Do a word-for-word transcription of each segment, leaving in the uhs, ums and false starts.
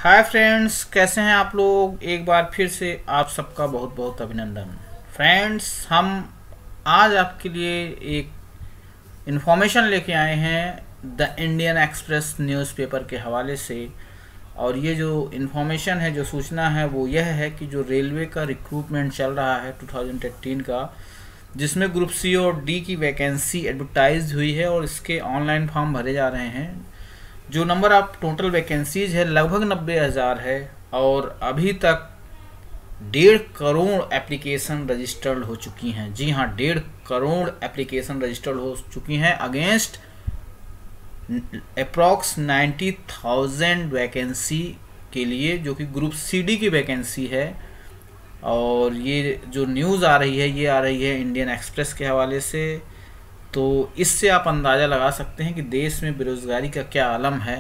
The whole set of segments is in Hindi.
हाय फ्रेंड्स, कैसे हैं आप लोग। एक बार फिर से आप सबका बहुत बहुत अभिनंदन। फ्रेंड्स, हम आज आपके लिए एक इन्फॉर्मेशन लेके आए हैं द इंडियन एक्सप्रेस न्यूज़पेपर के हवाले से। और ये जो इन्फॉर्मेशन है, जो सूचना है, वो यह है कि जो रेलवे का रिक्रूटमेंट चल रहा है टू थाउजेंड एटीन का, जिसमें ग्रुप सी और डी की वैकेंसी एडवर्टाइज हुई है और इसके ऑनलाइन फॉर्म भरे जा रहे हैं। जो नंबर ऑफ टोटल वैकेंसीज है लगभग नब्बे हज़ार है और अभी तक डेढ़ करोड़ एप्लीकेशन रजिस्टर्ड हो चुकी हैं। जी हाँ, डेढ़ करोड़ एप्लीकेशन रजिस्टर्ड हो चुकी हैं against approx ninety thousand vacancy के लिए, जो कि ग्रुप सी डी की वैकेंसी है। और ये जो न्यूज़ आ रही है, ये आ रही है इंडियन एक्सप्रेस के हवाले से। तो इससे आप अंदाज़ा लगा सकते हैं कि देश में बेरोज़गारी का क्या आलम है।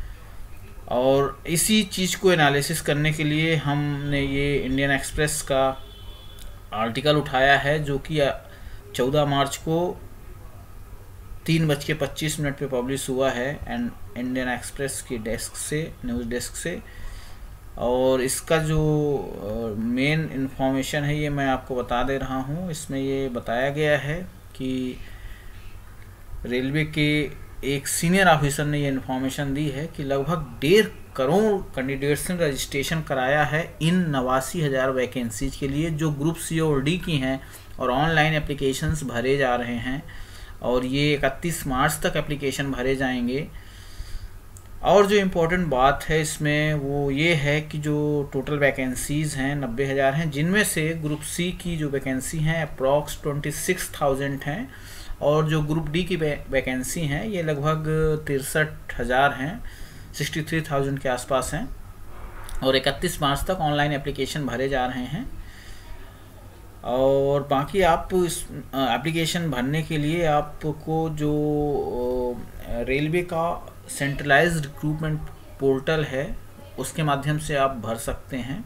और इसी चीज़ को एनालिसिस करने के लिए हमने ये इंडियन एक्सप्रेस का आर्टिकल उठाया है, जो कि चौदह मार्च को तीन बज के पच्चीस मिनट पर पब्लिश हुआ है एंड इंडियन एक्सप्रेस की डेस्क से, न्यूज़ डेस्क से। और इसका जो मेन इन्फॉर्मेशन है ये मैं आपको बता दे रहा हूँ। इसमें ये बताया गया है कि रेलवे के एक सीनियर ऑफिसर ने ये इन्फॉर्मेशन दी है कि लगभग डेढ़ करोड़ कैंडिडेट्स ने रजिस्ट्रेशन कराया है इन नवासी हज़ार वैकेंसीज के लिए, जो ग्रुप सी और डी की हैं। और ऑनलाइन एप्लीकेशंस भरे जा रहे हैं और ये इकतीस मार्च तक एप्लीकेशन भरे जाएंगे। और जो इम्पोर्टेंट बात है इसमें वो ये है कि जो टोटल वैकेंसीज़ हैं नब्बे हज़ार हैं, जिनमें से ग्रुप सी की जो वैकेंसी हैं अप्रॉक्स ट्वेंटी सिक्स थाउजेंड हैं और जो ग्रुप डी की वैकेंसी हैं ये लगभग तिरसठ हज़ार हैं, सिक्सटी थ्री थाउजेंड के आसपास हैं। और इकतीस मार्च तक ऑनलाइन एप्लीकेशन भरे जा रहे हैं। और बाकी आप इस एप्लीकेशन भरने के लिए आपको जो रेलवे का सेंट्रलाइज्ड रिक्रूटमेंट पोर्टल है उसके माध्यम से आप भर सकते हैं।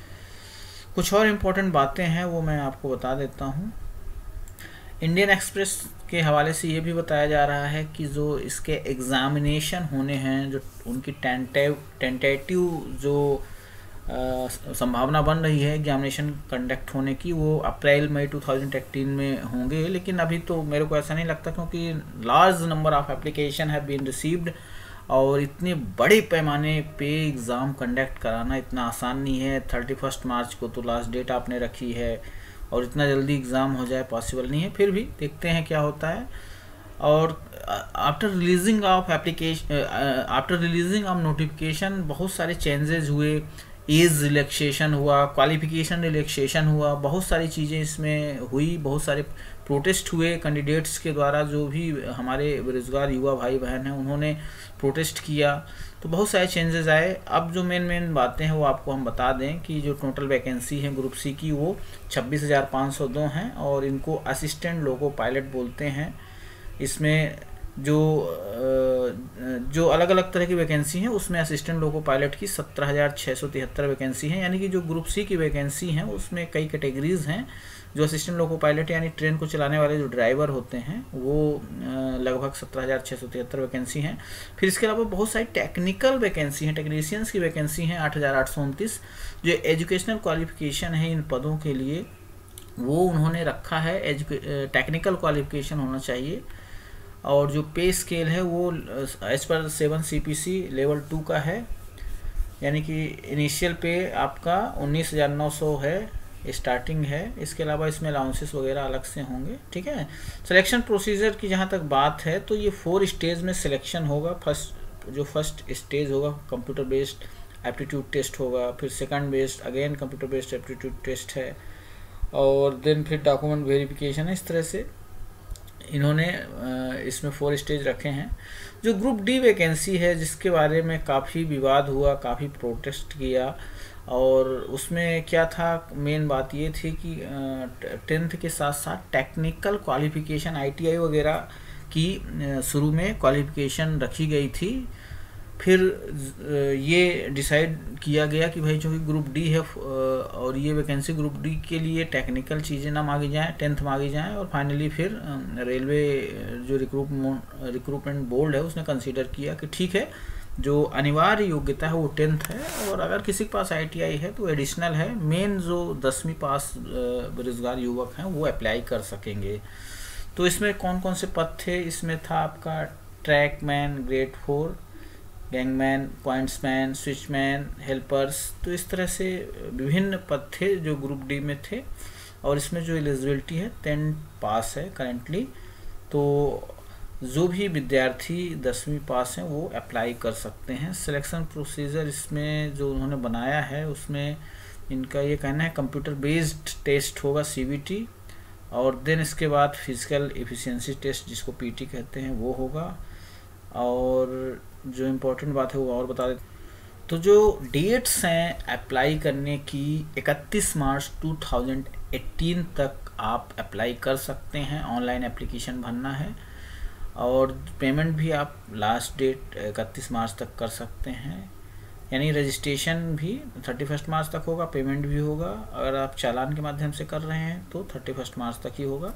कुछ और इम्पोर्टेंट बातें हैं वो मैं आपको बता देता हूँ। इंडियन एक्सप्रेस के हवाले से ये भी बताया जा रहा है कि जो इसके एग्ज़ामिनेशन होने हैं, जो उनकी टेंटेव टेंटेटिव जो संभावना बन रही है एग्जामिनेशन कंडक्ट होने की, वो अप्रैल मई टू थाउजेंड एटीन में होंगे। लेकिन अभी तो मेरे को ऐसा नहीं लगता, क्योंकि large number of application have been received और इतने बड़े पैमाने पे एग्ज़ाम कंडक्ट कराना इतना आसान नहीं है। थर्टी फर्स्ट मार्च को तो लास्ट डेट आपने रखी है और इतना जल्दी एग्ज़ाम हो जाए पॉसिबल नहीं है। फिर भी देखते हैं क्या होता है। और after releasing of application after releasing of notification बहुत सारे चेंजेस हुए, एज रिलैक्सेशन हुआ, क्वालिफिकेशन रिलैक्सेशन हुआ, बहुत सारी चीज़ें इसमें हुई। बहुत सारे प्रोटेस्ट हुए कैंडिडेट्स के द्वारा, जो भी हमारे बेरोजगार युवा भाई बहन हैं उन्होंने प्रोटेस्ट किया, तो बहुत सारे चेंजेस आए। अब जो मेन मेन बातें हैं वो आपको हम बता दें कि जो टोटल वैकेंसी है ग्रुप सी की वो छब्बीस हज़ार पाँच सौ दो हैं और इनको असिस्टेंट लोको पायलट बोलते हैं। इसमें जो जो अलग अलग तरह की वैकेंसी हैं उसमें असिस्टेंट लोको पायलट की सत्रह हज़ार छः सौ तिहत्तर वैकेंसी हैं। यानी कि जो ग्रुप सी की वैकेंसी हैं उसमें कई कैटेगरीज़ हैं। जो असिस्टेंट लोको पायलट यानी ट्रेन को चलाने वाले जो ड्राइवर होते हैं वो लगभग सत्रह हज़ार छः सौ तिहत्तर वैकेंसी हैं। फिर इसके अलावा बहुत सारी टेक्निकल वैकेंसी हैं, टेक्नीशियंस की वैकेंसी हैं आठ हज़ार आठ सौ उनतीस। जो एजुकेशनल क्वालिफिकेशन है इन पदों के लिए वो उन्होंने रखा है, टेक्निकल क्वालिफिकेशन होना चाहिए। और जो पे स्केल है वो as per seven C P C level two का है, यानी कि इनिशियल पे आपका उन्नीस हज़ार नौ सौ है, स्टार्टिंग है। इसके अलावा इसमें अलाउंसेस वगैरह अलग से होंगे। ठीक है। सिलेक्शन प्रोसीजर की जहाँ तक बात है तो ये फोर स्टेज में सिलेक्शन होगा। फर्स्ट जो फर्स्ट स्टेज होगा कंप्यूटर बेस्ड एप्टीट्यूड टेस्ट होगा, फिर second based again computer based aptitude test है, और देन फिर डॉक्यूमेंट वेरिफिकेशन है। इस तरह से इन्होंने इसमें फोर स्टेज रखे हैं। जो ग्रुप डी वैकेंसी है जिसके बारे में काफ़ी विवाद हुआ, काफ़ी प्रोटेस्ट किया, और उसमें क्या था, मेन बात ये थी कि टेंथ के साथ साथ technical qualification I T I वगैरह की शुरू में क्वालिफिकेशन रखी गई थी। फिर ये डिसाइड किया गया कि भाई जो कि ग्रुप डी है और ये वैकेंसी ग्रुप डी के लिए टेक्निकल चीज़ें ना मांगी जाएं, टेंथ मांगी जाएं। और फाइनली फिर रेलवे जो रिक्रूटमेंट रिक्रूटमेंट बोर्ड है उसने कंसीडर किया कि ठीक है जो अनिवार्य योग्यता है वो टेंथ है, और अगर किसी के पास आईटीआई है तो एडिशनल है। मेन जो दसवीं पास बेरोजगार युवक हैं वो अप्लाई कर सकेंगे। तो इसमें कौन कौन से पद थे? इसमें था आपका trackman grade four, gangman, pointsman, switchman, helpers. तो इस तरह से विभिन्न पद थे जो ग्रुप डी में थे, और इसमें जो एलिजिबिलिटी है टेंथ पास है करेंटली। तो जो भी विद्यार्थी दसवीं पास हैं वो अप्लाई कर सकते हैं। सिलेक्शन प्रोसीजर इसमें जो उन्होंने बनाया है उसमें इनका ये कहना है कंप्यूटर बेस्ड टेस्ट होगा सीबीटी, और देन इसके बाद फिजिकल एफिशिएंसी टेस्ट जिसको पीटी कहते हैं वो होगा। और जो इम्पोर्टेंट बात है वो और बता देते, तो जो डेट्स हैं अप्लाई करने की इकतीस मार्च दो हज़ार अठारह तक आप अप्लाई कर सकते हैं। ऑनलाइन एप्लीकेशन भरना है, और पेमेंट भी आप लास्ट डेट इकतीस मार्च तक कर सकते हैं। यानी रजिस्ट्रेशन भी थर्टी फर्स्ट मार्च तक होगा, पेमेंट भी होगा। अगर आप चालान के माध्यम से कर रहे हैं तो थर्टी फर्स्ट मार्च तक ही होगा,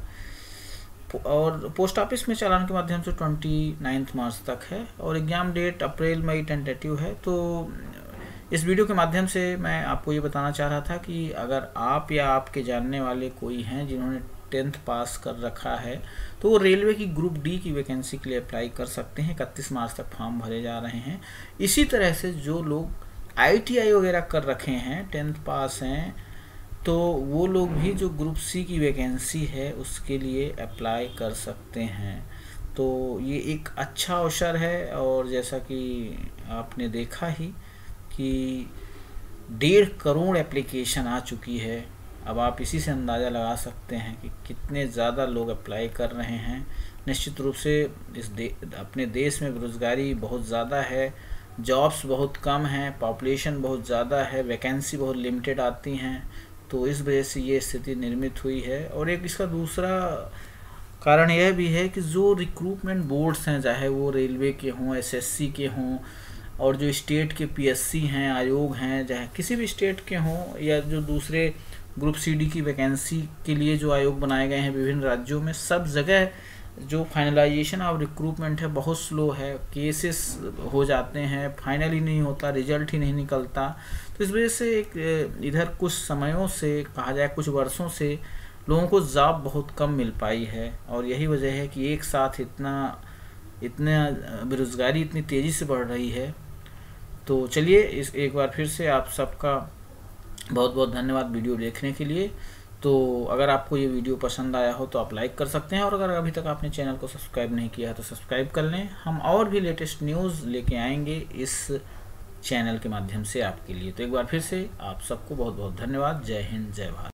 और पोस्ट ऑफिस में चालान के माध्यम से ट्वेंटी नाइन्थ मार्च तक है, और एग्ज़ाम डेट अप्रैल मई टेंटेटिव है। तो इस वीडियो के माध्यम से मैं आपको ये बताना चाह रहा था कि अगर आप या आपके जानने वाले कोई हैं जिन्होंने टेंथ पास कर रखा है तो वो रेलवे की ग्रुप डी की वैकेंसी के लिए अप्लाई कर सकते हैं। इकतीस मार्च तक फॉर्म भरे जा रहे हैं। इसी तरह से जो लोग आईटीआई वगैरह कर रखे हैं, टेंथ पास हैं, तो वो लोग भी जो ग्रुप सी की वैकेंसी है उसके लिए अप्लाई कर सकते हैं। तो ये एक अच्छा अवसर है, और जैसा कि आपने देखा ही कि डेढ़ करोड़ एप्लीकेशन आ चुकी है। अब आप इसी से अंदाज़ा लगा सकते हैं कि कितने ज़्यादा लोग अप्लाई कर रहे हैं। निश्चित रूप से इस दे अपने देश में बेरोज़गारी बहुत ज़्यादा है, जॉब्स बहुत कम हैं, पॉपुलेशन बहुत ज़्यादा है, वैकेंसी बहुत लिमिटेड आती हैं। तो इस वजह से ये स्थिति निर्मित हुई है। और एक इसका दूसरा कारण यह भी है कि जो रिक्रूटमेंट बोर्ड्स हैं, चाहे वो रेलवे के हों, एसएससी के हों, और जो स्टेट के पीएससी हैं, आयोग हैं, चाहे किसी भी स्टेट के हों, या जो दूसरे ग्रुप सी डी की वैकेंसी के लिए जो आयोग बनाए गए हैं विभिन्न राज्यों में, सब जगह जो फाइनलाइजेशन ऑफ रिक्रूटमेंट है बहुत स्लो है। केसेस हो जाते हैं, फाइनल ही नहीं होता, रिजल्ट ही नहीं निकलता। तो इस वजह से एक इधर कुछ समयों से कहा जाए कुछ वर्षों से लोगों को जॉब बहुत कम मिल पाई है, और यही वजह है कि एक साथ इतना इतना बेरोज़गारी इतनी तेज़ी से बढ़ रही है। तो चलिए इस एक बार फिर से आप सबका बहुत बहुत धन्यवाद वीडियो देखने के लिए। तो अगर आपको ये वीडियो पसंद आया हो तो आप लाइक कर सकते हैं, और अगर अभी तक आपने चैनल को सब्सक्राइब नहीं किया है तो सब्सक्राइब कर लें। हम और भी लेटेस्ट न्यूज़ लेके आएंगे इस चैनल के माध्यम से आपके लिए। तो एक बार फिर से आप सबको बहुत बहुत धन्यवाद। जय हिंद, जय भारत।